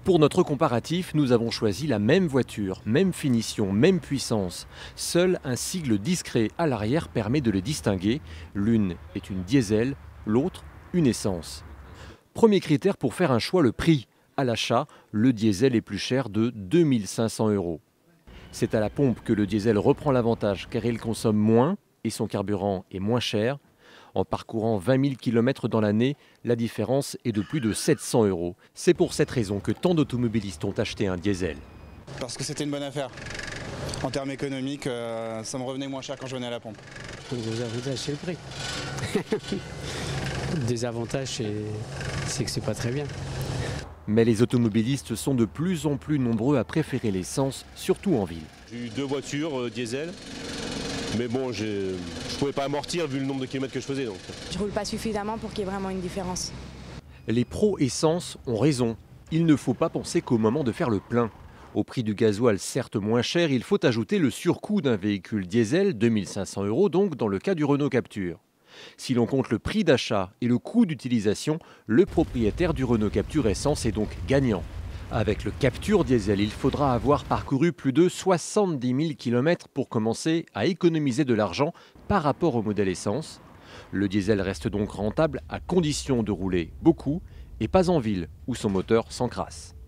Pour notre comparatif, nous avons choisi la même voiture, même finition, même puissance. Seul un sigle discret à l'arrière permet de les distinguer. L'une est une diesel, l'autre une essence. Premier critère pour faire un choix, le prix. À l'achat, le diesel est plus cher de 2 500 €. C'est à la pompe que le diesel reprend l'avantage car il consomme moins et son carburant est moins cher. En parcourant 20 000 km dans l'année, la différence est de plus de 700 €. C'est pour cette raison que tant d'automobilistes ont acheté un diesel. Parce que c'était une bonne affaire. En termes économiques, ça me revenait moins cher quand je venais à la pompe. Le gros avantage, c'est le prix. Le désavantage, c'est que c'est pas très bien. Mais les automobilistes sont de plus en plus nombreux à préférer l'essence, surtout en ville. J'ai eu 2 voitures diesel, mais bon, je ne pouvais pas amortir vu le nombre de kilomètres que je faisais. Donc. Je roule pas suffisamment pour qu'il y ait vraiment une différence. Les pros essence ont raison. Il ne faut pas penser qu'au moment de faire le plein. Au prix du gasoil certes moins cher, il faut ajouter le surcoût d'un véhicule diesel, 2 500 € donc dans le cas du Renault Captur. Si l'on compte le prix d'achat et le coût d'utilisation, le propriétaire du Renault Captur essence est donc gagnant. Avec le Captur diesel, il faudra avoir parcouru plus de 70 000 km pour commencer à économiser de l'argent par rapport au modèle essence. Le diesel reste donc rentable à condition de rouler beaucoup et pas en ville où son moteur s'encrasse.